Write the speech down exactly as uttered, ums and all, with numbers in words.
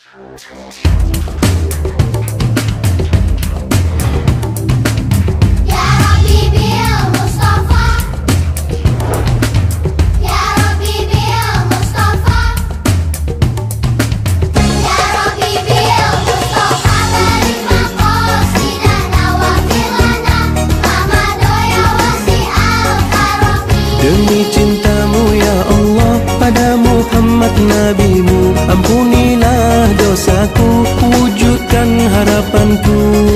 Demi cintamu ya Allah pada Muhammad nabimu, ampunilah dosaku, wujudkan harapanku.